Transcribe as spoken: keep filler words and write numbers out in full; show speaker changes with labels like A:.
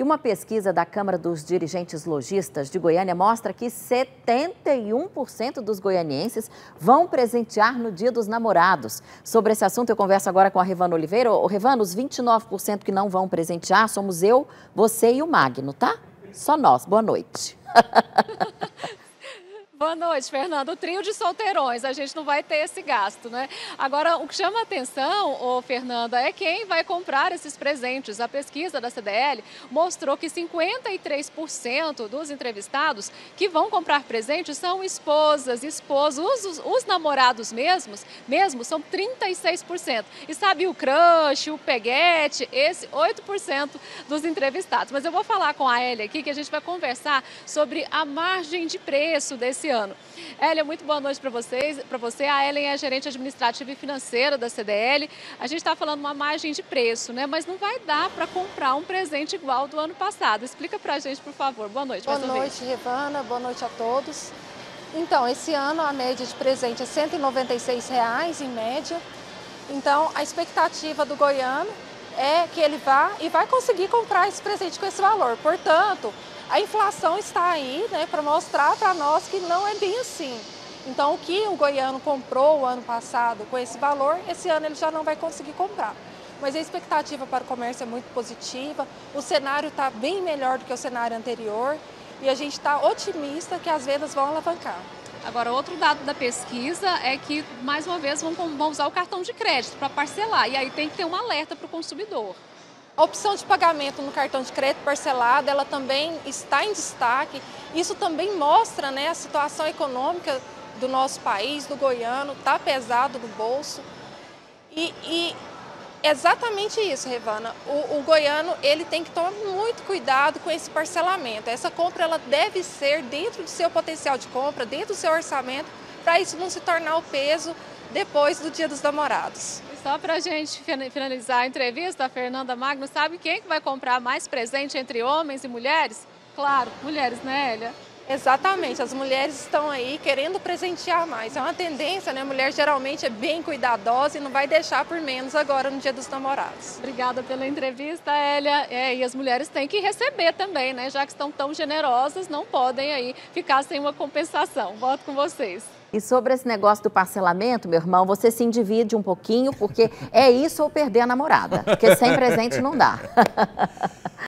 A: E uma pesquisa da Câmara dos Dirigentes Lojistas de Goiânia mostra que setenta e um por cento dos goianienses vão presentear no Dia dos Namorados. Sobre esse assunto eu converso agora com a Revana Oliveira. Ô, Revana, os vinte e nove por cento que não vão presentear somos eu, você e o Magno, tá? Só nós. Boa noite.
B: Boa noite, Fernanda. O trio de solteirões, a gente não vai ter esse gasto, né? Agora, o que chama a atenção, ô, Fernanda, é quem vai comprar esses presentes. A pesquisa da C D L mostrou que cinquenta e três por cento dos entrevistados que vão comprar presentes são esposas, esposos, os, os namorados mesmos, mesmo são trinta e seis por cento. E sabe o crush, o peguete, esse oito por cento dos entrevistados. Mas eu vou falar com a Hélia aqui, que a gente vai conversar sobre a margem de preço desse ano. Hélia, muito boa noite para vocês, para você. A Ellen é gerente administrativa e financeira da C D L. A gente está falando uma margem de preço, né? Mas não vai dar para comprar um presente igual do ano passado. Explica para a gente, por favor. Boa noite.
C: Boa noite, Revana. Boa noite a todos. Então, esse ano a média de presente é cento e noventa e seis reais em média. Então, a expectativa do goiano é que ele vá e vai conseguir comprar esse presente com esse valor. Portanto, a inflação está aí, né, para mostrar para nós que não é bem assim. Então, o que o goiano comprou o ano passado com esse valor, esse ano ele já não vai conseguir comprar. Mas a expectativa para o comércio é muito positiva, o cenário está bem melhor do que o cenário anterior e a gente está otimista que as vendas vão alavancar.
B: Agora, outro dado da pesquisa é que, mais uma vez, vão, vão usar o cartão de crédito para parcelar e aí tem que ter um alerta para o consumidor.
C: A opção de pagamento no cartão de crédito parcelado, ela também está em destaque. Isso também mostra, né, a situação econômica do nosso país, do goiano, está pesado no bolso. E, e exatamente isso, Revana. O, o goiano ele tem que tomar muito cuidado com esse parcelamento. Essa compra ela deve ser dentro do seu potencial de compra, dentro do seu orçamento, para isso não se tornar o peso depois do Dia dos Namorados.
B: Só para a gente finalizar a entrevista, a Fernanda Magno, sabe quem que vai comprar mais presente entre homens e mulheres? Claro, mulheres, né, Hélia?
C: Exatamente, as mulheres estão aí querendo presentear mais. É uma tendência, né? A mulher geralmente é bem cuidadosa e não vai deixar por menos agora no Dia dos Namorados.
B: Obrigada pela entrevista, Hélia. É, e as mulheres têm que receber também, né? Já que estão tão generosas, não podem aí ficar sem uma compensação. Volto com vocês.
A: E sobre esse negócio do parcelamento, meu irmão, você se endivide um pouquinho, porque é isso ou perder a namorada, porque sem presente não dá.